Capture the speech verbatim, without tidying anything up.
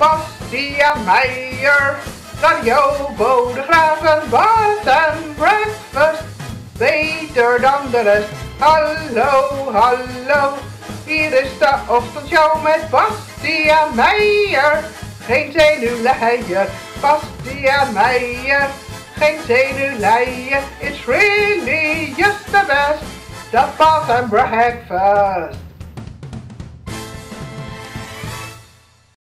Bastiaan Meijer, Radio Bodegraven, Bas en Breakfast, beter dan de rest. Hallo, hallo, hier is de ochtendshow met Bastiaan Meijer. Geen zenuwleier, Bastiaan Meijer, geen zenuwleier. It's really just the best, the Bas en Breakfast.